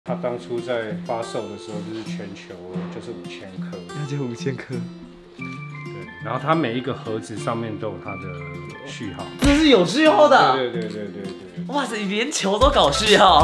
它当初在发售的时候，就是全球就是5000颗， 那就5000颗。 对，然后它每一个盒子上面都有它的序号， 这是有序号的。 对。 哇塞，你连球都搞序号。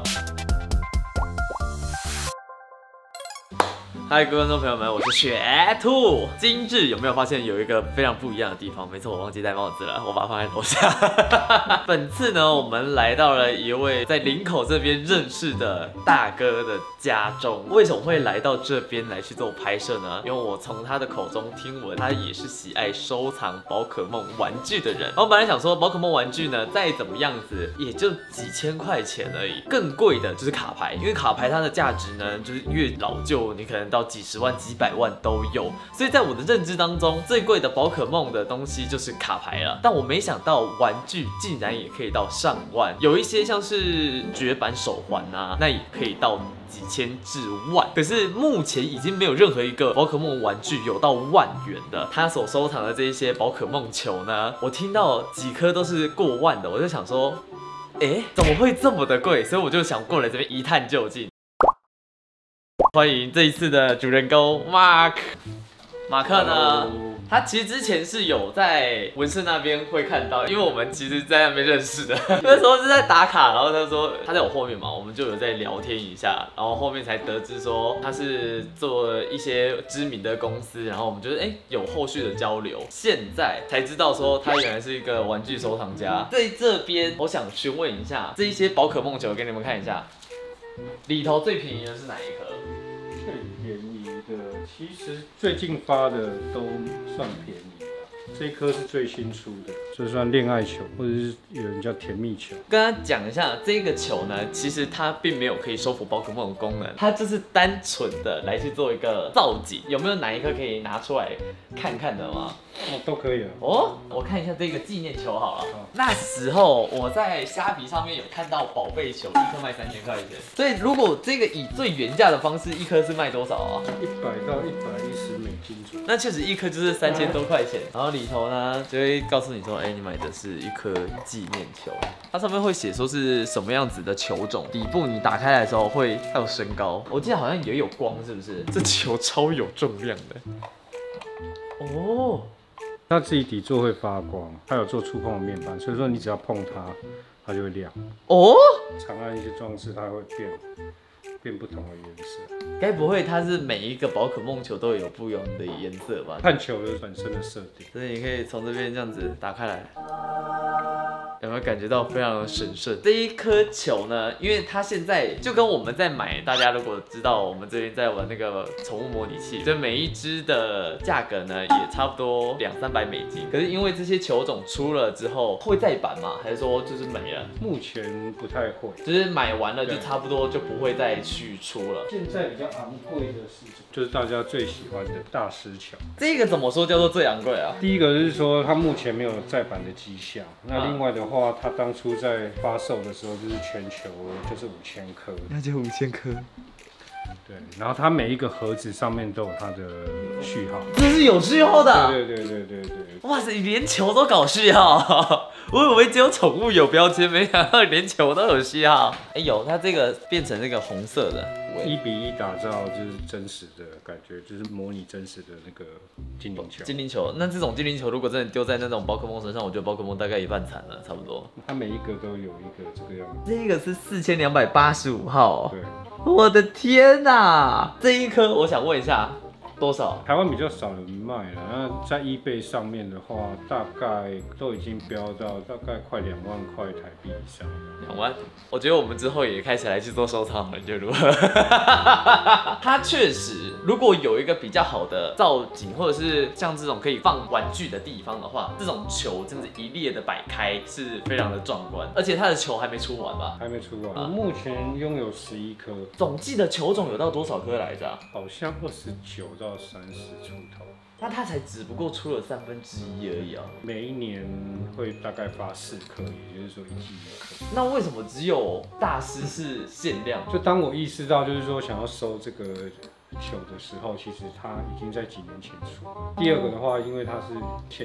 嗨，各位观众朋友们，我是雪兔。今日有没有发现有一个非常不一样的地方？没错，我忘记戴帽子了，我把它放在楼下。本次呢，我们来到了一位在林口这边认识的大哥的家中。为什么会来到这边来去做拍摄呢？因为我从他的口中听闻，他也是喜爱收藏宝可梦玩具的人。然后本来想说，宝可梦玩具呢，再怎么样子，也就几千块钱而已。更贵的就是卡牌，因为卡牌它的价值呢，就是越老旧，你可能到几十万、几百万都有，所以在我的认知当中，最贵的宝可梦的东西就是卡牌了。但我没想到玩具竟然也可以到上万，有一些像是绝版手环啊，那也可以到几千至万。可是目前已经没有任何一个宝可梦玩具有到万元的。他所收藏的这一些宝可梦球呢，我听到几颗都是过万的，我就想说，怎么会这么的贵？所以我就想过来这边一探究竟。欢迎这一次的主人公 Mark。马克呢，他其实之前是有在文胜那边会看到，因为我们其实在那边认识的。那时候是在打卡，然后他说他在我后面嘛，我们就有在聊天一下，然后后面才得知说他是做一些知名的公司，然后我们就是有后续的交流，现在才知道说他原来是一个玩具收藏家。在这边，我想询问一下，这一些宝可梦球给你们看一下，里头最便宜的是哪一颗？ 最便宜的，其实最近发的都算便宜了。这一颗是最新出的，这算恋爱球，或者是有人叫甜蜜球。 跟他讲一下，这个球呢，其实它并没有可以收服宝可梦的功能，它就是单纯的来去做一个造景。有没有哪一颗可以拿出来看看的吗？ 都可以啊。 我看一下这个纪念球好了。那时候我在虾皮上面有看到宝贝球，一颗卖3000块钱。所以如果这个以最原价的方式，一颗是卖多少啊 ？100到110美金左右。 那确实一颗就是3000多块钱。然后里头呢就会告诉你说，你买的是一颗纪念球，它上面会写说是什么样子的球种，底部你打开来的时候会还有身高，我记得好像也有光，是不是？这球超有重量的。 它自己底座会发光，它有做触控的面板，所以说你只要碰它，它就会亮。长按一些装置，它会变不同的颜色。 该不会它是每一个宝可梦球都有不一样的颜色吧？ 看球的本身的设定。 所以你可以从这边这样子打开来。有没有感觉到非常的神圣？这一颗球呢，因为它现在就跟我们在买，大家如果知道我们这边在玩那个宠物模拟器，就每一只的价格呢也差不多200-300美金。可是因为这些球种出了之后会再版吗？还是说就是没了？ 目前不太会， 就是买完了就差不多就不会再去出了。 现在比较昂贵的是就是大家最喜欢的大师球。 这个怎么说叫做最昂贵啊？ 第一个是说它目前没有再版的迹象，那另外的话，它当初在发售的时候就是全球就是5000颗， 那就5000颗。 对，然后它每一个盒子上面都有它的序号， 这是有序号的。 对。 哇塞，你连球都搞序号，我以为只有宠物有标签，没想到连球都有序号。有，它这个变成那个红色的 ，1:1打造就是真实的感觉，就是模拟真实的那个精灵球。 精灵球，那这种精灵球如果真的丢在那种宝可梦身上，我觉得宝可梦大概也半残了，差不多。 它每一个都有一个这个样子。 这个是4285号。 对。 我的天哪！这一颗我想问一下，多少？ 台湾比较少人卖了，那在 eBay 上面的话，大概都已经飙到大概快2万块台币以上。 2万？我觉得我们之后也开始来去做收藏了，你觉得如何？它确实，如果有一个比较好的造景，或者是像这种可以放玩具的地方的话，这种球真的一列的摆开是非常的壮观。而且它的球还没出完吧？ 还没出完。我目前拥有11颗。 总计的球种有到多少颗来着？ 好像29到30出头。 那它才只不过出了1/3而已啊！ 每一年会大概发4颗，也就是说1季1颗。 那为什么只有大师是限量？ 就当我意识到，就是说想要收这个球的时候，其实它已经在几年前出了。第二个的话，因为它是限量版，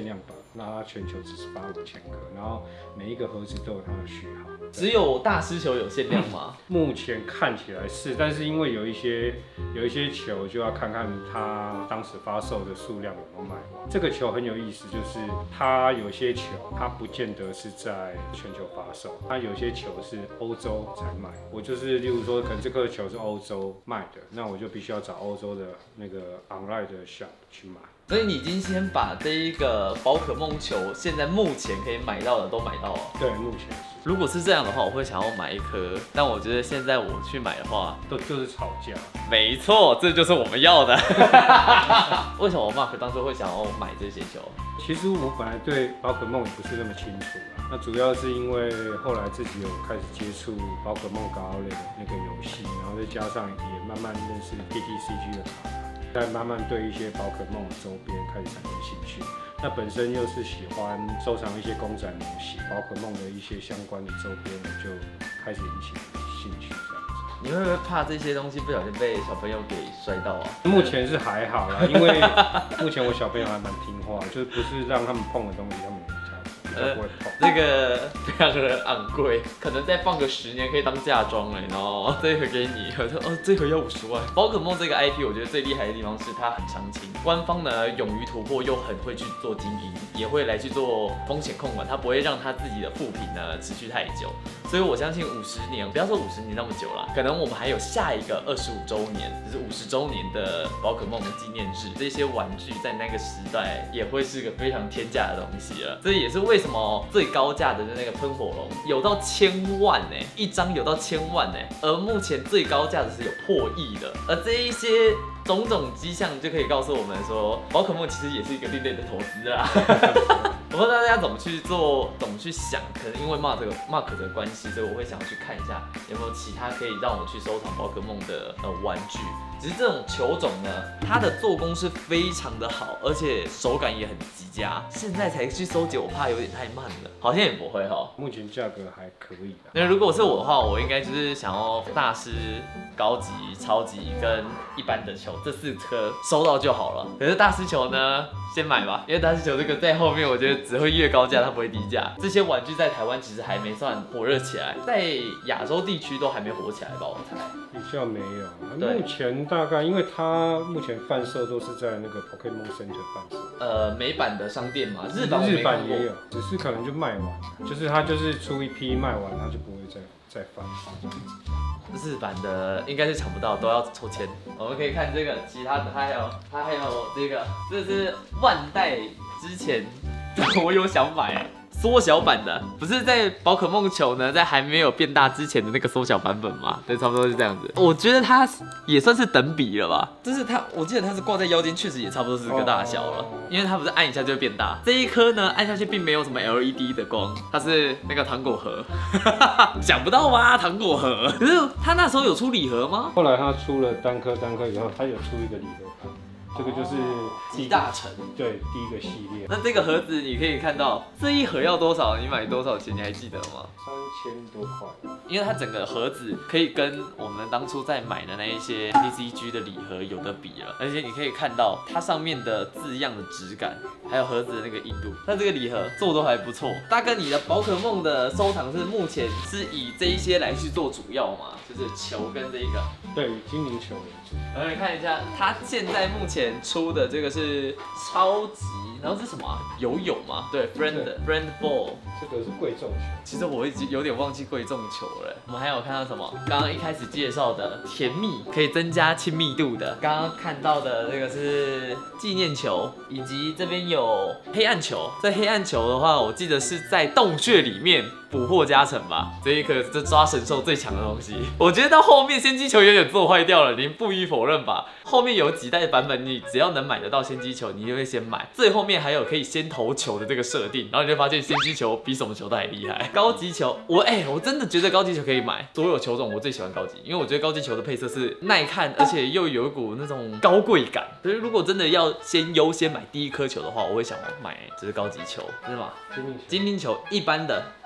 那它全球只是发5000颗，然后每一个盒子都有它的序号。 只有大师球有限量吗？ 目前看起来是，但是因为有一些球就要看看它当时发售的数量有没有卖完。这个球很有意思，就是它有些球它不见得是在全球发售，它有些球是欧洲才卖。我就是例如说，可能这颗球是欧洲卖的，那我就必须要找欧洲的那个 online 的 shop 去买。 所以你已经先把这一个宝可梦球现在目前可以买到的都买到了。 对，目前是。 如果是这样的话，我会想要买一颗，但我觉得现在我去买的话， 就是吵架。 没错，这就是我们要的。为什么Mark当初会想要买这些球？ 其实我本来对宝可梦也不是那么清楚啦，那主要是因为后来自己有开始接触宝可梦高类的那个游戏，然后再加上也慢慢认识 TTCG 的卡。再慢慢对一些宝可梦周边开始产生兴趣，那本身又是喜欢收藏一些公仔模型，宝可梦的一些相关的周边，我就开始引起兴趣这样子。 你会不会怕这些东西不小心被小朋友给摔到啊？ 目前是还好啦，因为目前我小朋友还蛮听话，就是不是让他们碰的东西，他们不会碰。 这个非常的昂贵，可能再放个10年可以当嫁妆了，然后这一盒给你，我说这盒要50万。宝可梦这个 IP， 我觉得最厉害的地方是它很长青，官方呢勇于突破，又很会去做经营，也会来去做风险控管，它不会让它自己的副品呢持续太久。所以我相信50年，不要说50年那么久了，可能我们还有下一个25周年，就是50周年的宝可梦的纪念日，这些玩具在那个时代也会是个非常天价的东西了。这也是为什么最高价的那个喷火龙有到1000万呢，一张有到1000万呢，而目前最高价的是有破亿的，而这一些种种迹象就可以告诉我们说，宝可梦其实也是一个另类的投资啦。我不知道大家怎么去做，怎么去想，可能因为 Mark 的关系，所以我会想要去看一下有没有其他可以让我去收藏宝可梦的玩具。只是这种球种呢，它的做工是非常的好，而且手感也很极佳。现在才去收集，我怕有点太慢了，好像也不会哈。 目前价格还可以的。 那如果是我的话，我应该就是想要大师、高级、超级跟一般的球这4颗收到就好了。可是大师球呢，先买吧，因为大师球这个在后面，我觉得只会越高价，它不会低价。这些玩具在台湾其实还没算火热起来，在亚洲地区都还没火起来吧，我猜。 比较没有，目前大概因为它目前贩售都是在那个 Pokémon Center 贩售。 美版的商店嘛，日版也有，只是可能就卖完，就是它就是出一批卖完，它就不会再贩售。 日版的应该是抢不到，都要抽签。我们可以看这个，其他的它还有这个，这是万代之前我有想买。缩小版的，不是在宝可梦球呢，在还没有变大之前的那个缩小版本嘛？对，差不多是这样子。我觉得它也算是等比了吧，就是它，我记得它是挂在腰间，确实也差不多是这个大小了。因为它不是按一下就会变大，这一颗呢按下去并没有什么 LED 的光，它是那个糖果盒，想不到吧？糖果盒，可是它那时候有出礼盒吗？ 后来它出了单颗以后，它有出一个礼盒版。这个就是集大成， 对，第一个系列。 那这个盒子你可以看到，这一盒要多少？你买多少钱？你还记得吗 ？3000多块。 因为它整个盒子可以跟我们当初在买的那一些 TCG 的礼盒有得比了，而且你可以看到它上面的字样的质感，还有盒子的那个硬度。它这个礼盒做都还不错。大哥，你的宝可梦的收藏是目前是以这一些来去做主要嘛？就是球跟这一个。 对，精灵球为主。 我们看一下，它现在目前出的这个是超级，然后是什么啊？游泳吗？对 ，friend ball， 这个是贵重球。 其实我已经有点忘记贵重球了。我们还有看到什么？刚刚一开始介绍的甜蜜，可以增加亲密度的。刚刚看到的这个是纪念球，以及这边有黑暗球。这黑暗球的话，我记得是在洞穴里面捕获加成吧。这一颗这抓神兽最强的东西。我觉得到后面仙姬球有点做坏掉了，您不予否认吧？后面有几代版本，你只要能买得到仙姬球，你就会先买。最后面还有可以先投球的这个设定，然后你就发现仙姬球比什么球都还厉害。高级球，我真的觉得高级球可以买。所有球种我最喜欢高级，因为我觉得高级球的配色是耐看，而且又有一股那种高贵感。所以如果真的要优先买第一颗球的话，我会想买就是高级球，是吗？精灵球一般的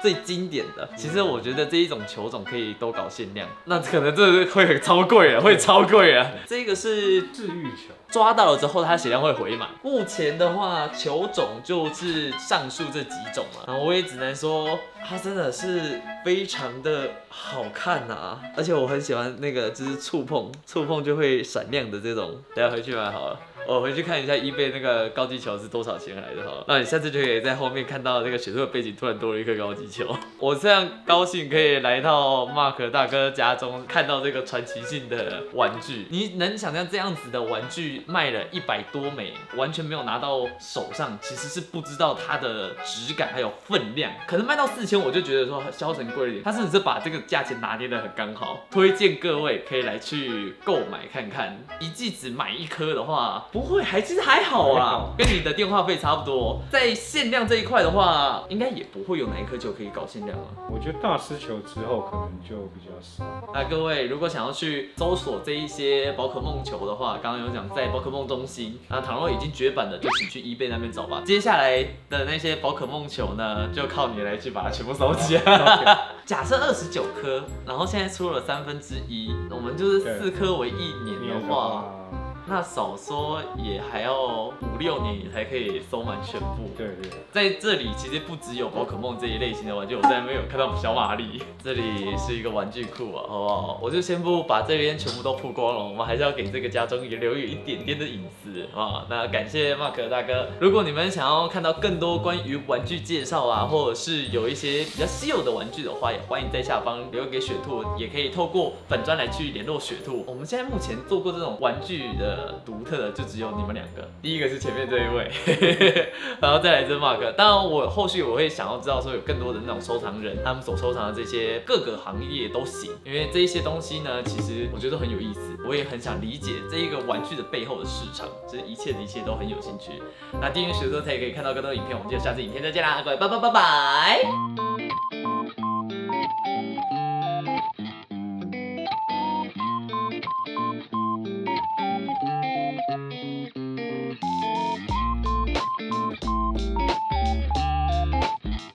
最经典的。其实我觉得这一种球种可以都搞限量，那可能这会很超贵了，会超贵了。这个是治愈球， 抓到了之后它血量会回满。目前的话，球种就是上述这几种嘛，然后我也只能说它真的是非常的好看啊，而且我很喜欢那个就是触碰就会闪亮的这种，等下回去买好了。我回去看一下eBay那个高级球是多少钱来的好了，那你下次就可以在后面看到那个雪兔的背景突然多了一颗高级球。我非常高兴可以来到 Mark 大哥家中，看到这个传奇性的玩具。你能想象这样子的玩具卖了100多枚，完全没有拿到手上，其实是不知道它的质感还有分量。可能卖到4000，我就觉得说销成贵一点，他甚至是把这个价钱拿捏得很刚好。推荐各位可以来去购买看看，一季只买1颗的话。不会，其实还好啊，跟你的电话费差不多。在限量这一块的话，应该也不会有哪一颗球可以搞限量啊。 我觉得大师球之后可能就比较少。 那各位如果想要去搜索这一些宝可梦球的话，刚刚有讲在宝可梦中心，那倘若已经绝版的，就请去eBay那边找吧。接下来的那些宝可梦球呢，就靠你来去把它全部收集。假设29颗，然后现在出了1/3，我们就是4颗为1年的话。那少说也还要5、6年，你才可以收满全部。 对， 在这里其实不只有宝可梦这一类型的玩具，我虽然没有看到小玛丽，这里是一个玩具库啊，好不好？我就先不把这边全部都曝光了，我们还是要给这个家中也留有一点点的隐私啊。那感谢 Mark 大哥，如果你们想要看到更多关于玩具介绍啊，或者是有一些比较稀有的玩具的话，也欢迎在下方留给雪兔，也可以透过本专来去联络雪兔。我们现在目前做过这种玩具的独特的就只有你们2个，第一个是前面这一位，然后再来是 Mark。当然我后续我会想要知道说有更多的那种收藏人，他们所收藏的这些各个行业都行，因为这一些东西呢，其实我觉得很有意思，我也很想理解这一个玩具的背后的市场，就是一切都很有兴趣。那订阅雪兔才可以看到更多影片，我们就下次影片再见啦，各位拜拜。